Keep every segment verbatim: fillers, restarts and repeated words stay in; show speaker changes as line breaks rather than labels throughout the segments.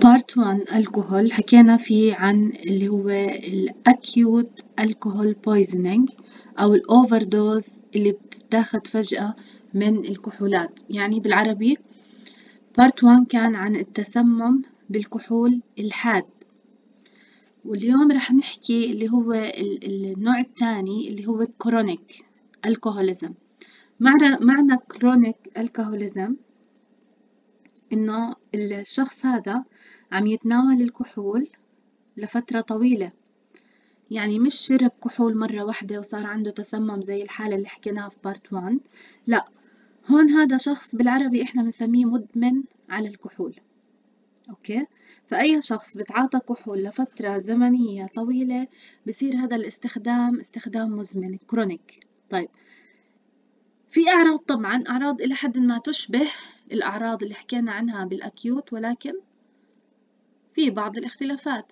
بارت واحد الكحول حكينا فيه عن اللي هو الأكيوت الكحول بويزنينج أو الأوفر دوز اللي بتتاخد فجأة من الكحولات. يعني بالعربي بارت واحد كان عن التسمم بالكحول الحاد، واليوم رح نحكي اللي هو النوع الثاني اللي هو كرونيك الكحوليزم. معنى كرونيك الكحوليزم إنه الشخص هذا عم يتناول الكحول لفترة طويلة، يعني مش شرب كحول مرة واحدة وصار عنده تسمم زي الحالة اللي حكيناها في بارت واحد، لا، هون هذا شخص بالعربي إحنا بنسميه مدمن على الكحول. أوكي، فأي شخص بتعاطى كحول لفترة زمنية طويلة بصير هذا الاستخدام استخدام مزمن كرونيك. طيب، في أعراض، طبعا أعراض إلى حد ما تشبه الأعراض اللي حكينا عنها بالأكيوت، ولكن في بعض الاختلافات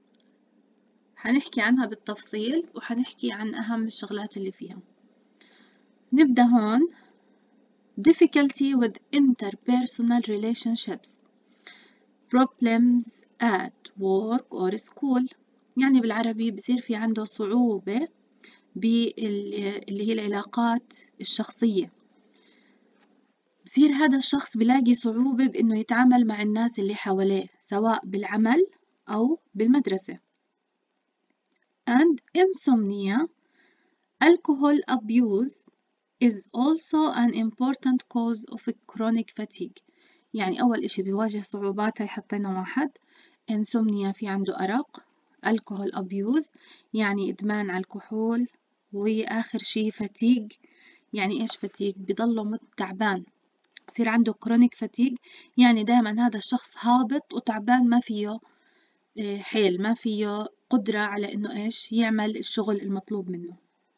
حنحكي عنها بالتفصيل وحنحكي عن أهم الشغلات اللي فيها. نبدأ هون. difficulty with interpersonal relationships, problems at work or school. يعني بالعربي بصير في عنده صعوبة باللي هي العلاقات الشخصية، بصير هذا الشخص بلاقي صعوبة بإنه يتعامل مع الناس اللي حواليه سواء بالعمل أو بالمدرسة. and insomnia. Alcohol abuse is also an important cause of chronic fatigue. يعني أول إشي بيواجه صعوبات، هاي حطينا واحد. insomnia في عنده أرق. alcohol abuse يعني إدمان على الكحول. وآخر شي fatigue. يعني إيش fatigue؟ بضله تعبان، بصير عنده chronic fatigue، يعني دائما هذا الشخص هابط وتعبان، ما فيه حيل، ما فيه قدرة على إنه إيش يعمل الشغل المطلوب منه.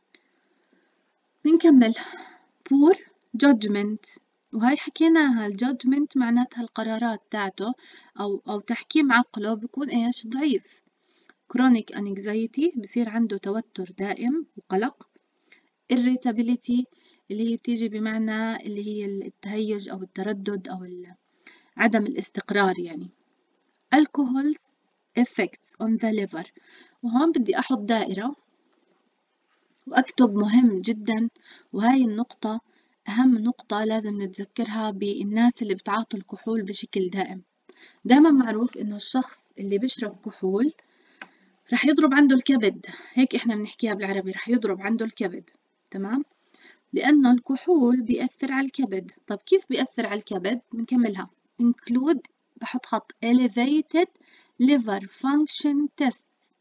بنكمل. poor judgment، وهي حكيناها. الجادجمنت معناتها القرارات تاعته أو أو تحكيم عقله بيكون إيش ضعيف. chronic anxiety بصير عنده توتر دائم وقلق. irritability اللي هي بتيجي بمعنى اللي هي التهيج أو التردد أو عدم الاستقرار يعني. alcohol's effects on the liver، وهون بدي أحط دائرة وأكتب مهم جدا، وهاي النقطة أهم نقطة لازم نتذكرها بالناس اللي بتعاطوا الكحول بشكل دائم. دائما معروف إنه الشخص اللي بيشرب كحول رح يضرب عنده الكبد، هيك إحنا بنحكيها بالعربي، رح يضرب عنده الكبد، تمام؟ لأنه الكحول بيأثر على الكبد. طب كيف بيأثر على الكبد؟ بنكملها. include، بحط خط elevated liver function tests،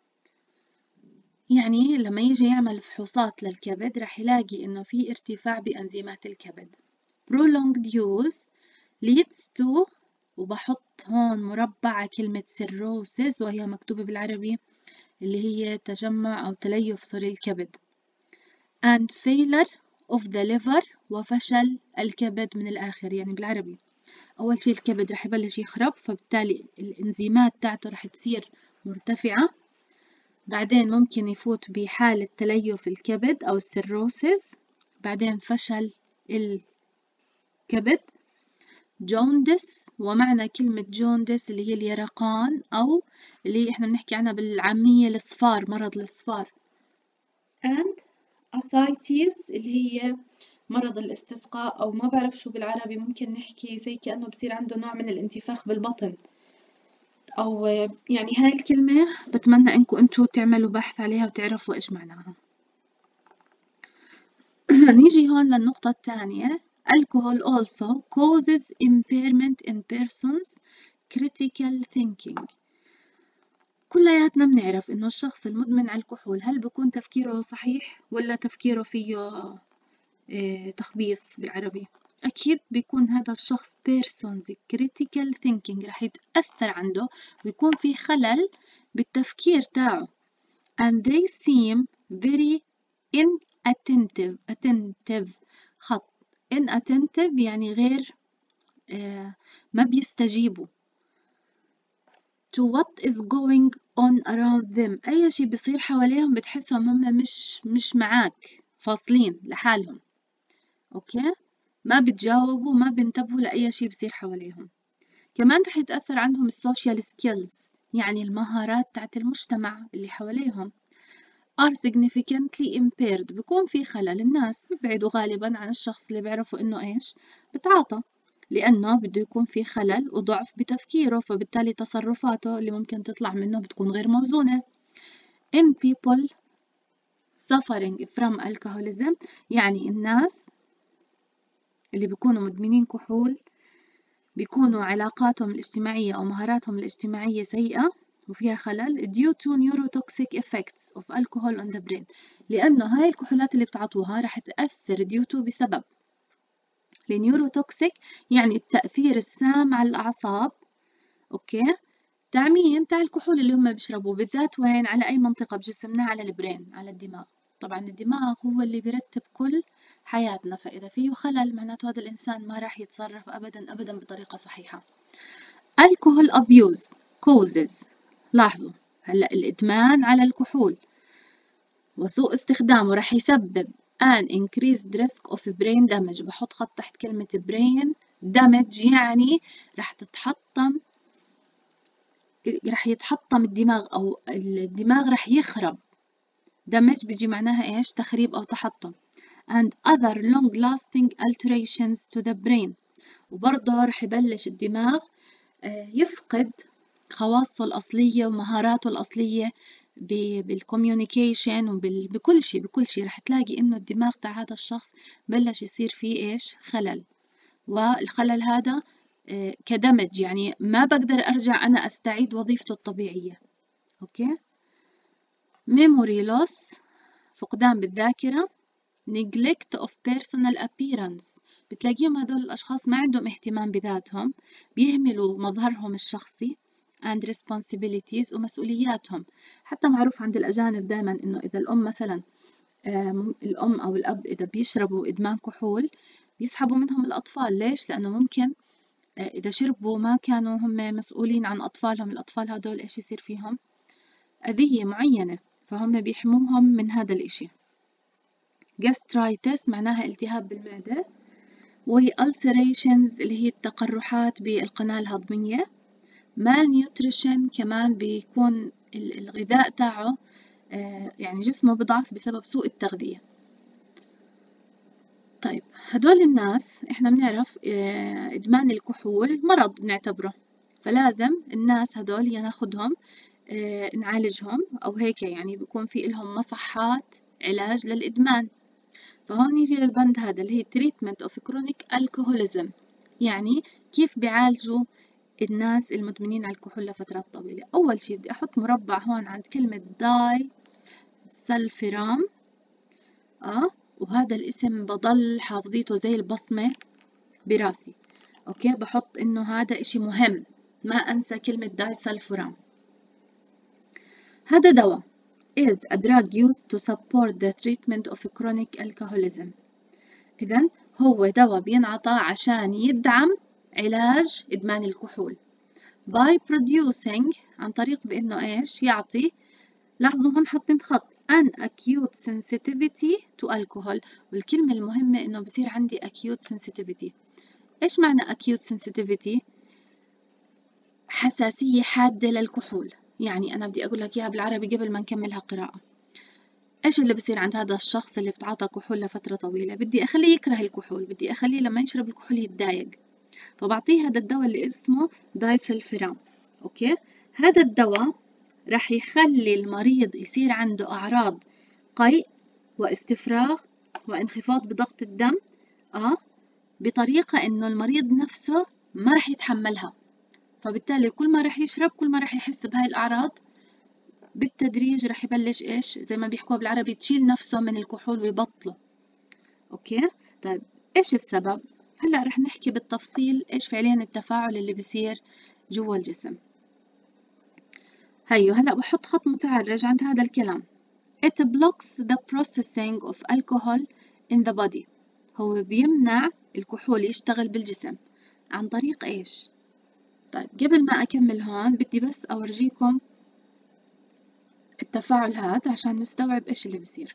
يعني لما يجي يعمل فحوصات للكبد رح يلاقي إنه في ارتفاع بأنزيمات الكبد. prolonged use leads to، وبحط هون مربع كلمة cirrhosis وهي مكتوبة بالعربي اللي هي تجمع أو تليف سوري الكبد. and failure of the liver، وفشل الكبد من الآخر. يعني بالعربي أول شيء الكبد رح يبلش يخرب، فبالتالي الإنزيمات تاعته رح تصير مرتفعة، بعدين ممكن يفوت بحالة تليف الكبد أو السيروسيس، بعدين فشل الكبد. جوندس، ومعنى كلمة جوندس اللي هي اليرقان أو اللي إحنا بنحكي عنها بالعامية الصفار، مرض الصفار. and ascites اللي هي مرض الاستسقاء، أو ما بعرف شو بالعربي، ممكن نحكي زي كأنه بصير عنده نوع من الانتفاخ بالبطن، أو يعني هاي الكلمة بتمنى إنكم أنتوا تعملوا بحث عليها وتعرفوا إيش معناها. نيجي هون للنقطة الثانية. alcohol also causes impairment in persons critical thinking. كلياتنا بنعرف إنه الشخص المدمن على الكحول هل بيكون تفكيره صحيح ولا تفكيره فيه إيه تخبيص بالعربي؟ أكيد بيكون هذا الشخص persons critical thinking رح يتأثر عنده ويكون في خلل بالتفكير تاعه. and they seem very inattentive attentive خط inattentive يعني غير آه ما بيستجيبوا to what is going on around them. أي شيء بيصير حواليهم بتحسهم هم مش مش معاك، فاصلين لحالهم. أوكي، ما بتجاوبوا، ما بينتبهوا لأي شيء بيصير حواليهم. كمان رح يتأثر عندهم السوشيال سكيلز، يعني المهارات تاعت المجتمع اللي حواليهم. are significantly impaired، بيكون في خلل. الناس بيبعدوا غالبا عن الشخص اللي بيعرفوا إنه إيش بتعاطى، لأنه بده يكون في خلل وضعف بتفكيره، فبالتالي تصرفاته اللي ممكن تطلع منه بتكون غير موزونة. in people suffering from alcoholism، يعني الناس اللي بيكونوا مدمنين كحول بيكونوا علاقاتهم الاجتماعية أو مهاراتهم الاجتماعية سيئة وفيها خلل due to neurotoxic effects of alcohol on the brain، لأنه هاي الكحولات اللي بتعطوها رح تأثر due to بسبب النيوروتوكسيك، يعني التأثير السام على الأعصاب. أوكي، تعميم تاع الكحول اللي هم بيشربوه بالذات وين؟ على أي منطقة بجسمنا؟ على البرين، على الدماغ. طبعا الدماغ هو اللي بيرتب كل حياتنا، فإذا فيه خلل معناته هذا الإنسان ما راح يتصرف أبدا أبدا بطريقة صحيحة. alcohol abuse causes، لاحظوا هلأ الإدمان على الكحول وسوء استخدامه راح يسبب an increased risk of brain damage. بحط خط تحت كلمة brain damage، يعني راح تتحطم راح يتحطم الدماغ أو الدماغ راح يخرب. damage بيجي معناها إيش؟ تخريب أو تحطم. and other long lasting alterations to the brain، وبرضه راح يبلش الدماغ يفقد خواصه الأصلية ومهاراته الأصلية بالكوميونيكيشن وبكل شيء بكل شيء راح تلاقي إنه الدماغ تاع هذا الشخص بلش يصير فيه إيش؟ خلل. والخلل هذا كدمج، يعني ما بقدر أرجع أنا أستعيد وظيفته الطبيعية. أوكي، memory loss، فقدان بالذاكرة. neglect of personal appearance، بتلاقيهم هدول الأشخاص ما عندهم اهتمام بذاتهم، بيهملوا مظهرهم الشخصي and responsibilities، ومسؤولياتهم. حتى معروف عند الأجانب دائما إنه إذا الأم مثلا الأم أو الأب إذا بيشربوا إدمان كحول بيسحبوا منهم الأطفال. ليش؟ لأنه ممكن إذا شربوا ما كانوا هم مسؤولين عن أطفالهم، الأطفال هدول إيش يصير فيهم؟ أذية معينة، فهم بيحموهم من هذا الإشي. gastritis معناها التهاب بالمعدة، والألسريشنز اللي هي التقرحات بالقناة الهضمية. malnutrition كمان بيكون الغذاء تاعه يعني جسمه بضعف بسبب سوء التغذية. طيب هدول الناس احنا بنعرف إدمان الكحول مرض بنعتبره، فلازم الناس هدول ناخدهم نعالجهم أو هيك، يعني بيكون في لهم مصحات علاج للإدمان. فهون يجي للبند هذا اللي هي treatment of chronic alcoholism، يعني كيف بيعالجوا الناس المدمنين على الكحول لفترات طويلة. أول شيء بدي أحط مربع هون عند كلمة داي سلفيرام، آه وهذا الاسم بضل حافظيته زي البصمة براسي. أوكي، بحط إنه هذا إشي مهم، ما أنسى كلمة داي سلفورام. هذا دواء is a drug used to support the treatment of chronic alcoholism. إذن هو دواء بينعطى عشان يدعم علاج إدمان الكحول by producing، عن طريق بإنه إيش يعطي. لاحظوا هون حاطين خط an acute sensitivity to alcohol، والكلمة المهمة إنه بصير عندي acute sensitivity. إيش معنى acute sensitivity؟ حساسية حادة للكحول. يعني أنا بدي أقول لك إياها بالعربي قبل ما نكملها قراءة. إيش اللي بصير عند هذا الشخص اللي بتعاطى كحول لفترة طويلة؟ بدي أخليه يكره الكحول، بدي أخليه لما يشرب الكحول يتضايق، فبعطيه هذا الدواء اللي اسمه دايسلفيرام. أوكي، هذا الدواء راح يخلي المريض يصير عنده أعراض قيء واستفراغ وانخفاض بضغط الدم، آه بطريقة إنه المريض نفسه ما راح يتحملها. فبالتالي كل ما راح يشرب كل ما راح يحس بهاي الأعراض، بالتدريج راح يبلش إيش زي ما بيحكوها بالعربي تشيل نفسه من الكحول ويبطله. أوكي، طيب إيش السبب؟ هلأ رح نحكي بالتفصيل إيش فعليا التفاعل اللي بيصير جوا الجسم. هيو هلأ بحط خط متعرج عند هذا الكلام. It blocks the processing of alcohol in the body. هو بيمنع الكحول يشتغل بالجسم عن طريق إيش؟ طيب قبل ما أكمل هون بدي بس أورجيكم التفاعل هذا عشان نستوعب إيش اللي بيصير.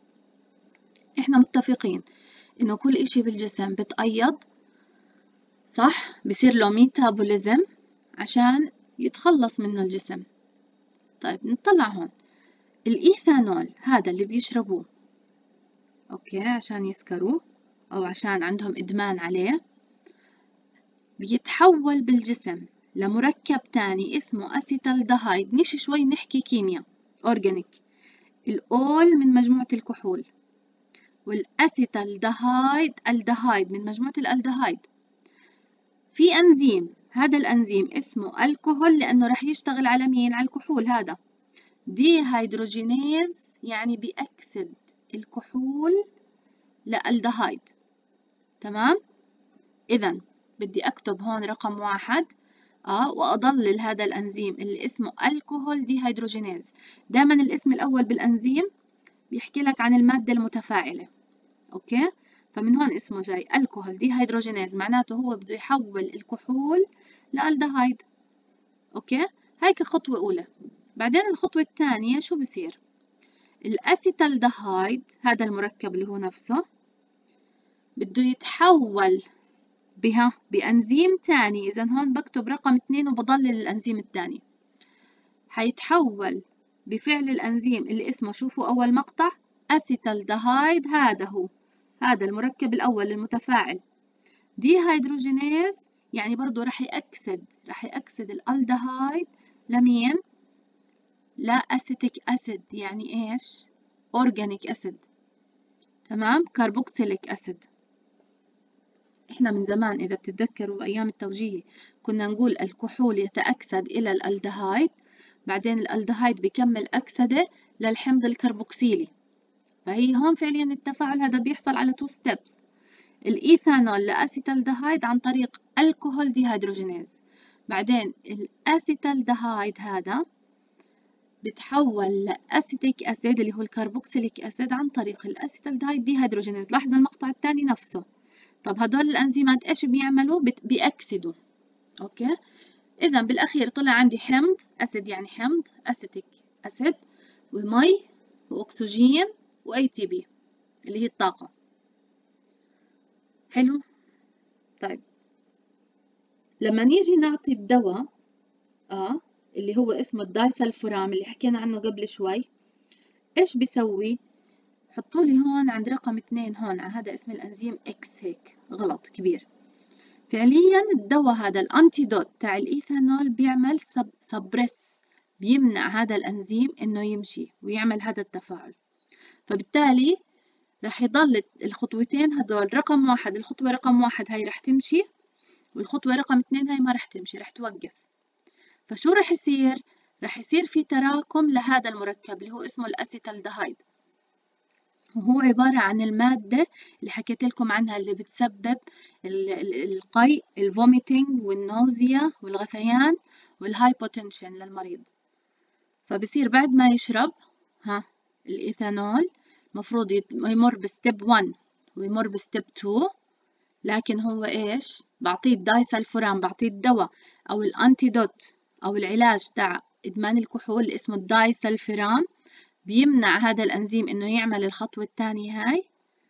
إحنا متفقين إنه كل إشي بالجسم بتأيض صح؟ بصير له ميتابوليزم عشان يتخلص منه الجسم. طيب نطلع هون الإيثانول هذا اللي بيشربوه أوكي عشان يسكروا أو عشان عندهم إدمان عليه، بيتحول بالجسم لمركب تاني اسمه أسيتالدهايد. نيجي شوي نحكي كيمياء أورجانيك. الأول من مجموعة الكحول، والأسيتالدهايد الدهايد من مجموعة الألدهايد. في أنزيم، هذا الأنزيم اسمه الكحول لأنه رح يشتغل على مين؟ على الكحول. هذا دي هيدروجينيز يعني بيأكسد الكحول لألدهايد. تمام؟ إذا بدي أكتب هون رقم واحد آه وأضلل هذا الأنزيم اللي اسمه الكحول دي هيدروجينيز. دائما الاسم الأول بالأنزيم بيحكي لك عن المادة المتفاعلة. أوكي؟ فمن هون اسمه جاي الكحول دي هيدروجينيز، معناته هو بده يحول الكحول لألدهايد. أوكي؟ هاي كخطوة أولى. بعدين الخطوة الثانية شو بصير؟ الأسيتالدهايد هذا المركب اللي هو نفسه بده يتحول بها بأنزيم تاني. إذا هون بكتب رقم اثنين وبضلل الأنزيم الثاني. حيتحول بفعل الأنزيم اللي اسمه، شوفوا أول مقطع، أسيتالدهايد. هذا هو هذا المركب الأول المتفاعل دي هيدروجينيز، يعني برضو رح يأكسد رح يأكسد الألدهايد لمين؟ لا أسيتيك أسيد، يعني إيش؟ أورجانيك أسيد. تمام؟ كاربوكسيليك أسيد. إحنا من زمان إذا بتتذكروا أيام التوجيهي كنا نقول الكحول يتأكسد إلى الألدهايد، بعدين الألدهايد بيكمل أكسدة للحمض الكربوكسيلي. فهي هون فعليا التفاعل هذا بيحصل على تو ستيبس. الإيثانول لأسيتالدهايد عن طريق الكحول دي هيدروجينيز، بعدين الأسيتالدهايد هذا بتحول لأسيتيك أسيد اللي هو الكربوكسيليك أسيد عن طريق الأسيتالدهايد دي هيدروجينيز. لاحظ المقطع الثاني نفسه. طب هدول الأنزيمات إيش بيعملوا؟ بيأكسدوا. أوكي؟ إذا بالأخير طلع عندي حمض أسيد، يعني حمض أسيتيك أسيد، ومي وأكسجين وأي تي بي اللي هي الطاقة. حلو؟ طيب لما نيجي نعطي الدواء آه اللي هو اسمه الدايسلفورام اللي حكينا عنه قبل شوي، إيش بيسوي؟ حطوا لي هون عند رقم اثنين هون، هذا اسم الأنزيم إكس، هيك غلط كبير. فعليا الدواء هذا الأنتيدوت تاع الإيثانول بيعمل سب سبريس، بيمنع هذا الأنزيم إنه يمشي ويعمل هذا التفاعل. فبالتالي رح يضل الخطوتين هدول، رقم واحد الخطوة رقم واحد هاي رح تمشي، والخطوة رقم اثنين هاي ما رح تمشي، رح توقف. فشو رح يصير؟ رح يصير في تراكم لهذا المركب اللي هو اسمه الأسيتالدهايد، وهو عبارة عن المادة اللي حكيت لكم عنها اللي بتسبب القيء، الفوميتنج والنوزيا والغثيان والهايبوتنشن للمريض. فبصير بعد ما يشرب ها الإيثانول مفروض يمر بستيب واحد ويمر بستيب اثنين، لكن هو إيش؟ بعطيه الدايسلفورام، بعطيه الدواء أو الأنتيدوت أو العلاج تاع إدمان الكحول اللي اسمه الدايسلفورام، بيمنع هذا الأنزيم إنه يعمل الخطوة الثانية هاي.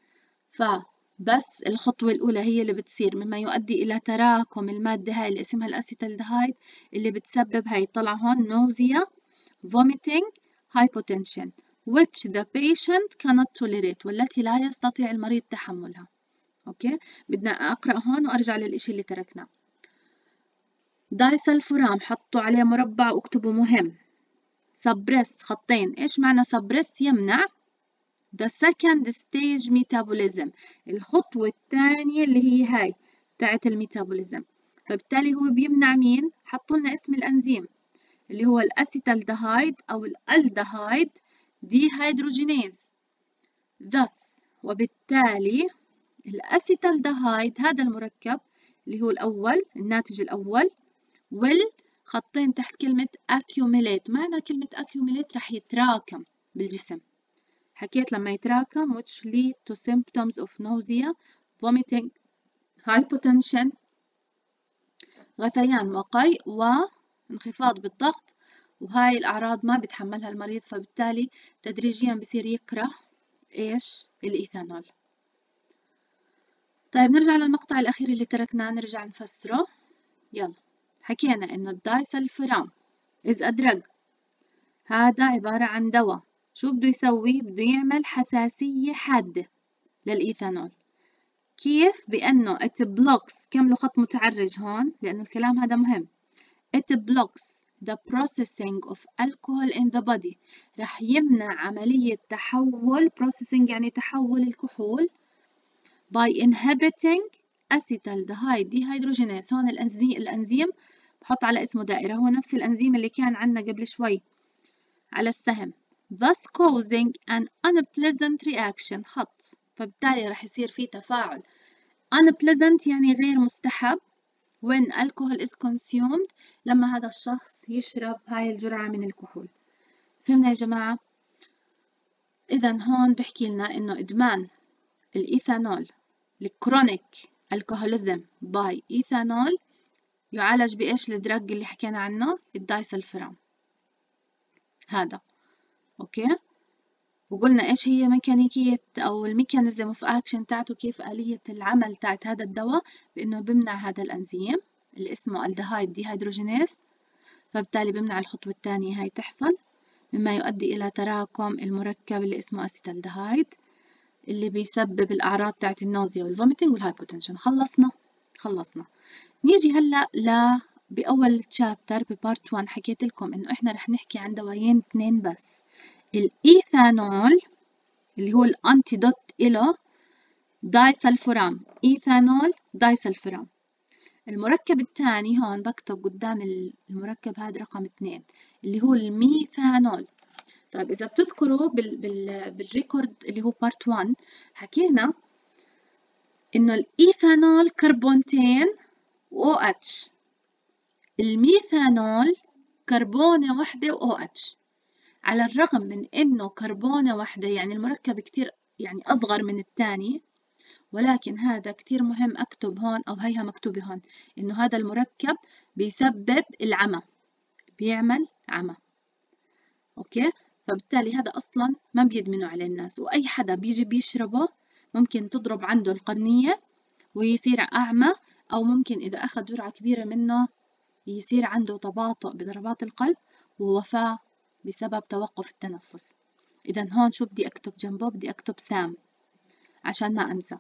فبس الخطوة الأولى هي اللي بتصير، مما يؤدي إلى تراكم المادة هاي اللي اسمها الأسيتالدهايد اللي بتسبب هاي، طلع هون nausea, vomiting, hypotension which the patient cannot tolerate، والتي لا يستطيع المريض تحملها. أوكي، بدنا أقرأ هون وأرجع للإشي اللي تركناه. دايسلفورام حطوا عليه مربع واكتبوا مهم. سبريس خطين. إيش معنى سبريس؟ يمنع. the second stage metabolism، الخطوة الثانية اللي هي هاي تاعت الميتابوليزم. فبالتالي هو بيمنع مين؟ حطوا لنا اسم الأنزيم اللي هو الأسيتالدهايد أو الألدهايد دي هيدروجينيز. thus وبالتالي الأسيتالدهايد هذا المركب اللي هو الأول، الناتج الأول، will خطين تحت كلمة accumulate. معنى كلمة accumulate رح يتراكم بالجسم. حكيت لما يتراكم which lead to symptoms of nausea, vomiting, hypotension، غثيان وقيء وانخفاض بالضغط، وهاي الأعراض ما بيتحملها المريض، فبالتالي تدريجيا بصير يكره إيش؟ الإيثانول. طيب نرجع للمقطع الأخير اللي تركناه نرجع نفسره. يلا حكينا إنه الدايسلفورام is a drug. هذا عبارة عن دواء. شو بده يسوي؟ بده يعمل حساسية حادة للإيثانول. كيف؟ بأنه it blocks، كملوا خط متعرج هون لأنه الكلام هذا مهم. it blocks the processing of alcohol in the body. رح يمنع عملية تحول processing يعني تحول الكحول by inhibiting acetaldehyde dehydrogenase. هون الأنزيم, الأنزيم بحط على اسمه دائرة، هو نفس الأنزيم اللي كان عندنا قبل شوي على السهم. thus causing an unpleasant reaction، خط، فبالتالي رح يصير في تفاعل unpleasant يعني غير مستحب when alcohol is consumed، لما هذا الشخص يشرب هاي الجرعة من الكحول. فهمنا يا جماعة؟ إذا هون بحكي لنا إنه إدمان الإيثانول الكرونيك الكحوليزم باي إيثانول يعالج بإيش؟ الدرج اللي حكينا عنه الدايسلفورام هذا. أوكي، وقلنا إيش هي ميكانيكية أو الميكانيزم اوف أكشن تاعته، كيف آلية العمل تاعت هذا الدواء، بإنه بمنع هذا الأنزيم اللي اسمه الدهايد ديهيدروجينيز، فبالتالي بمنع الخطوة الثانية هاي تحصل، مما يؤدي إلى تراكم المركب اللي اسمه أسيتالدهايد اللي بيسبب الأعراض تاعت النوزيا والفوميتنج والهايبوتنشن. خلصنا خلصنا نيجي هلأ ل بأول تشابتر ببارت واحد حكيت لكم إنه إحنا رح نحكي عن دوايين اثنين بس، الإيثانول اللي هو الأنتيدوت إله دايسلفورام، إيثانول دايسلفورام. المركب الثاني هون بكتب قدام المركب هذا رقم اثنين اللي هو الميثانول. طيب إذا بتذكروا بال بال بالريكورد اللي هو بارت واحد حكينا إنه الإيثانول كربونتين و OH، الميثانول كربونة واحدة و OH. على الرغم من إنه كربونة واحدة يعني المركب كتير يعني أصغر من الثاني، ولكن هذا كتير مهم أكتب هون أو هيها مكتوبة هون إنه هذا المركب بيسبب العمى، بيعمل عمى. أوكي، فبالتالي هذا أصلا ما بيدمنوا عليه الناس، وأي حدا بيجي بيشربه ممكن تضرب عنده القرنية ويصير أعمى، أو ممكن إذا أخذ جرعة كبيرة منه يصير عنده تباطؤ بضربات القلب ووفاة بسبب توقف التنفس. إذا هون شو بدي أكتب جنبه؟ بدي أكتب سام عشان ما أنسى،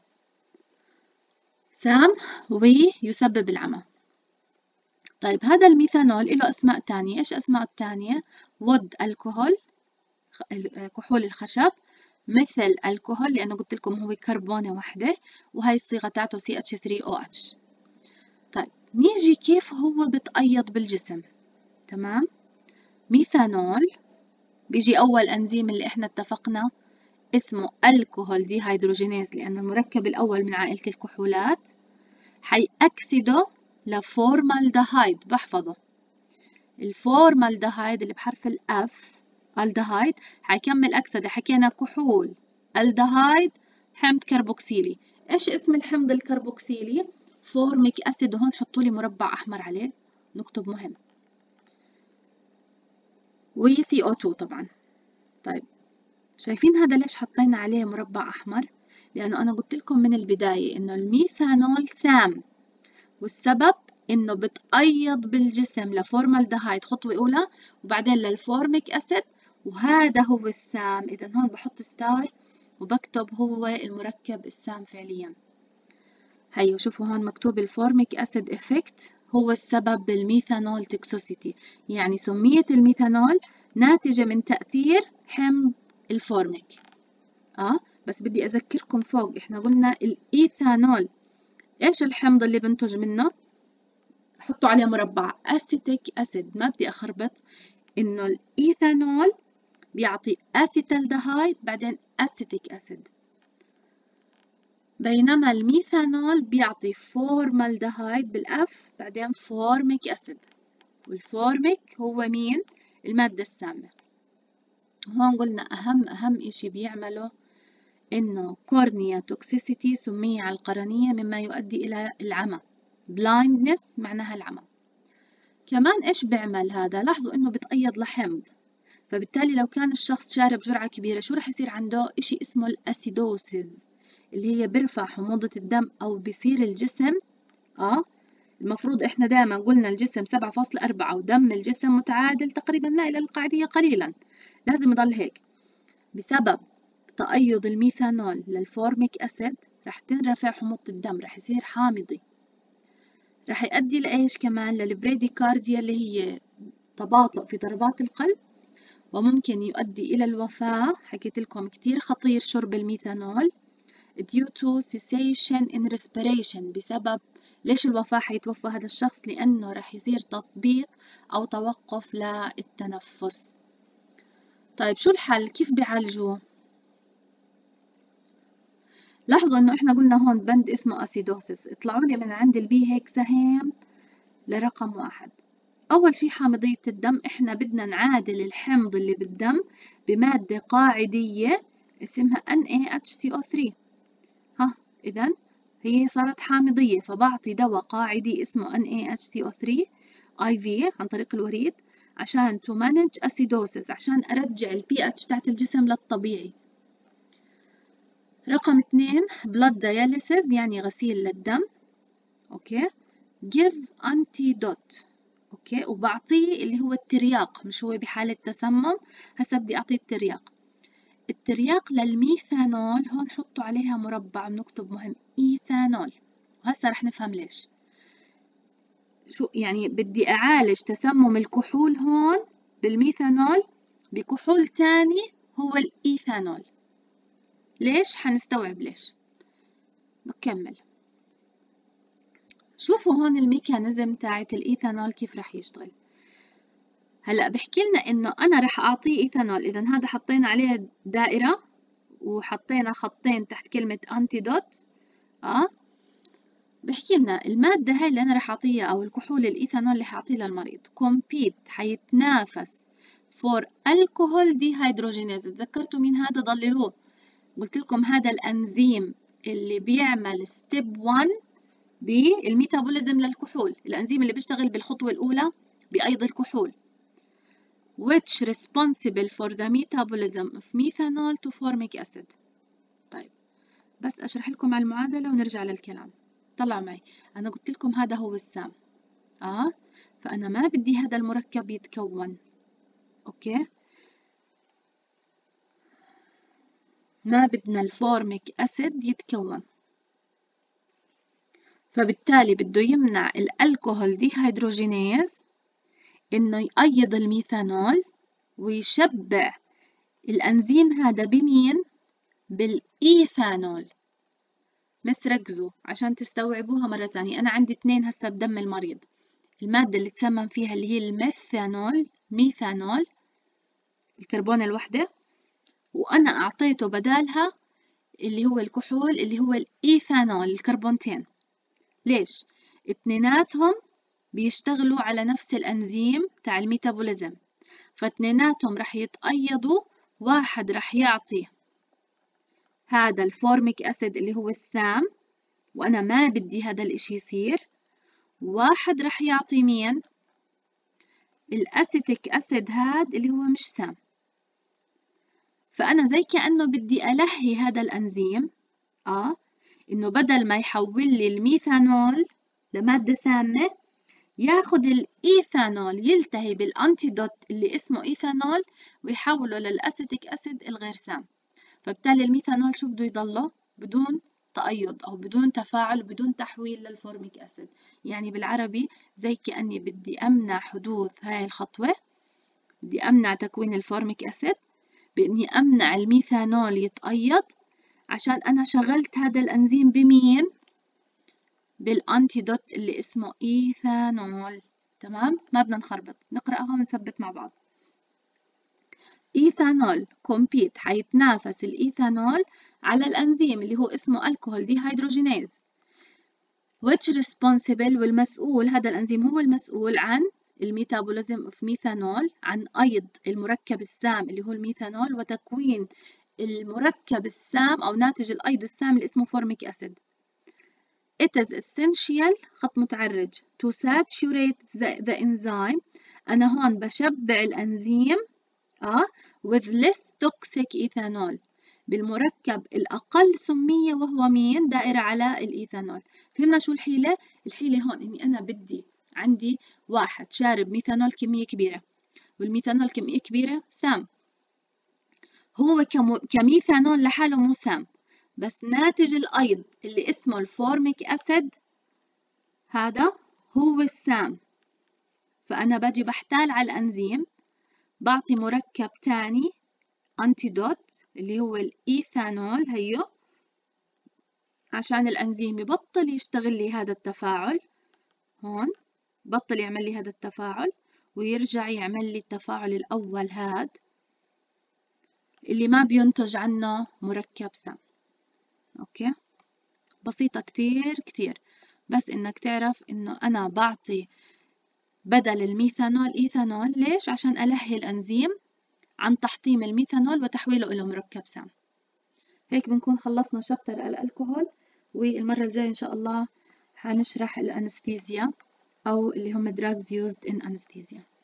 سام ويسبب العمى. طيب هذا الميثانول له أسماء تانية. إيش أسماء التانية؟ وود الكحول، كحول الخشب، مثل الكحول لأنه قلت لكم هو كربونة واحدة، وهي الصيغة تاعته سي إتش ثري أو إتش. طيب نيجي كيف هو بتأيض بالجسم. تمام، ميثانول بيجي أول أنزيم اللي إحنا اتفقنا اسمه الكحول ديهيدروجينيز لأنه المركب الأول من عائلة الكحولات، حيأكسده لفورمالدهايد. بحفظه الفورمالدهايد اللي بحرف الأف الدهايد حيكمل أكسدة. حكينا كحول الدهايد حمض كربوكسيلي. إيش اسم الحمض الكربوكسيلي؟ فورميك أسيد، وهون حطوا لي مربع أحمر عليه نكتب مهم، و سي أو تو طبعا. طيب شايفين هذا ليش حطينا عليه مربع أحمر؟ لأنه أنا قلت لكم من البداية إنه الميثانول سام، والسبب إنه بتأيض بالجسم لفورمالدهايد خطوة أولى، وبعدين للفورميك أسيد، وهذا هو السام. إذا هون بحط ستار وبكتب هو المركب السام فعليا. هيو شوفوا هون مكتوب الفورميك أسيد إفكت هو السبب بالميثانول توكسيسيتي، يعني سميت الميثانول ناتجة من تأثير حمض الفورميك. آه بس بدي أذكركم فوق إحنا قلنا الإيثانول إيش الحمض اللي بنتج منه؟ حطوا عليه مربع أسيتيك أسيد. ما بدي أخربط إنه الإيثانول بيعطي أسيتالدهايد بعدين أسيتيك أسيد، بينما الميثانول بيعطي فورمالدهايد بالأف بعدين فورميك أسيد، والفورميك هو مين؟ المادة السامة. هون قلنا أهم أهم إشي بيعمله إنه كورنيا توكسيسيتي، سمية على القرنية، مما يؤدي إلى العمى. blindness معناها العمى. كمان إيش بيعمل هذا؟ لاحظوا إنه بتأيض لحمض، فبالتالي لو كان الشخص شارب جرعة كبيرة شو رح يصير عنده؟ إشي اسمه الأسيدوسيس، اللي هي بيرفع حموضة الدم أو بيصير الجسم آه المفروض إحنا دائما قلنا الجسم سبعة فاصلة أربعة ودم الجسم متعادل تقريبا مائل إلى القاعدية قليلا، لازم يضل هيك. بسبب تأيض الميثانول للفورميك أسيد رح تنرفع حموضة الدم، رح يصير حامضي، رح يؤدي لإيش كمان؟ للبريديكارديا اللي هي تباطؤ في ضربات القلب، وممكن يؤدي إلى الوفاة. حكيت لكم كتير خطير شرب الميثانول due to cessation in respiration. بسبب ليش الوفاة حيتوفى هذا الشخص؟ لأنه رح يصير تثبيط أو توقف للتنفس. طيب شو الحل؟ كيف بيعالجوه؟ لاحظوا إنه إحنا قلنا هون بند اسمه أسيدوسيس. اطلعوا لي من عند البي هيك سهم لرقم واحد. أول شي حامضية الدم، إحنا بدنا نعادل الحمض اللي بالدم بمادة قاعدية اسمها إن إيه إتش سي أو ثري. ها إذن هي صارت حامضية، فبعطي دواء قاعدي اسمه إن إيه إتش سي أو ثري آي في عن طريق الوريد عشان to manage acidosis، عشان أرجع البي اتش تاعت الجسم للطبيعي. رقم اثنين blood dialysis يعني غسيل للدم. أوكي give antidote. أوكي وبعطيه اللي هو الترياق، مش هو بحالة تسمم، هسا بدي أعطيه الترياق. الترياق للميثانول هون حطوا عليها مربع بنكتب مهم إيثانول، وهسا رح نفهم ليش. شو يعني بدي أعالج تسمم الكحول هون بالميثانول بكحول تاني هو الإيثانول. ليش؟ حنستوعب ليش. نكمل. شوفوا هون الميكانيزم تاعت الإيثانول كيف رح يشتغل. هلأ بحكي لنا إنه أنا رح أعطيه إيثانول، إذا هذا حطينا عليه دائرة وحطينا خطين تحت كلمة أنتيدوت. آه بحكي لنا المادة هاي اللي أنا رح أعطيها أو الكحول الإيثانول اللي حأعطيه للمريض compete حيتنافس for alcohol dehydrogenase. تذكرتوا مين هذا؟ ضللوه، قلت لكم هذا الأنزيم اللي بيعمل ستيب واحد بالميتابوليزم للكحول، الأنزيم اللي بيشتغل بالخطوة الأولى بأيض الكحول which responsible for the metabolism of methanol to formic acid. طيب بس أشرح لكم على المعادلة ونرجع للكلام. طلع معي، أنا قلت لكم هذا هو السام. آه فأنا ما بدي هذا المركب يتكون. أوكي ما بدنا الفورميك أسيد يتكون، فبالتالي بده يمنع الألكوهول ديهيدروجينيز إنه يأيض الميثانول ويشبع الأنزيم هذا بمين؟ بالإيثانول. بس ركزوا عشان تستوعبوها مرة تانية. أنا عندي اثنين هسا بدم المريض، المادة اللي تسمم فيها اللي هي الميثانول، ميثانول الكربون الوحدة، وأنا أعطيته بدالها اللي هو الكحول اللي هو الإيثانول الكربونتين. ليش؟ اثنيناتهم بيشتغلوا على نفس الأنزيم تاع الميتابوليزم، فاثنيناتهم رح يتأيضوا، واحد رح يعطي هذا الفورميك أسيد اللي هو السام وأنا ما بدي هذا الإشي يصير، واحد رح يعطي مين؟ الأسيتيك أسيد هاد اللي هو مش سام. فأنا زي كأنه بدي ألهي هذا الأنزيم آه إنه بدل ما يحول لي الميثانول لمادة سامة ياخد الإيثانول يلتهي بالأنتيدوت اللي اسمه إيثانول ويحوله للأسيتيك أسيد الغير سام. فبالتالي الميثانول شو بده يضله؟ بدون تأيض أو بدون تفاعل بدون تحويل للفورميك أسيد. يعني بالعربي زي كأني بدي أمنع حدوث هاي الخطوة، بدي أمنع تكوين الفورميك أسيد بإني أمنع الميثانول يتأيض عشان أنا شغلت هذا الأنزيم بمين؟ بالأنتيدوت اللي اسمه إيثانول. تمام؟ ما بدنا نخربط، نقرأها ونثبت مع بعض. إيثانول compete حيتنافس الإيثانول على الأنزيم اللي هو اسمه الكحول ديهيدروجينيز which responsible والمسؤول، هذا الأنزيم هو المسؤول عن الميتابوليزم of ميثانول، عن أيض المركب السام اللي هو الميثانول وتكوين المركب السام أو ناتج الأيض السام اللي اسمه فورميك أسيد. It is essential خط متعرج to saturate the, the enzyme. أنا هون بشبع الأنزيم آه with less toxic ethanol بالمركب الأقل سمية وهو مين؟ دائرة على الإيثانول. فهمنا شو الحيلة؟ الحيلة هون إني أنا بدي عندي واحد شارب ميثانول كمية كبيرة، والميثانول كمية كبيرة سام، هو كميثانول لحاله مو سام، بس ناتج الأيض اللي اسمه الفورميك أسيد هذا هو السام. فأنا باجي بحتال على الأنزيم، بعطي مركب تاني أنتيدوت اللي هو الإيثانول هيو، عشان الأنزيم يبطل يشتغل لي هذا التفاعل هون، بطل يعمل لي هذا التفاعل ويرجع يعمل لي التفاعل الأول هاد اللي ما بينتج عنه مركب سام. أوكي، بسيطة كتير كتير، بس إنك تعرف إنه أنا بعطي بدل الميثانول إيثانول. ليش؟ عشان ألهي الأنزيم عن تحطيم الميثانول وتحويله إلى مركب سام. هيك بنكون خلصنا شابتر الألكوهول، والمرة الجاية إن شاء الله هنشرح الأنستيزيا أو اللي هم drugs used in anesthesia.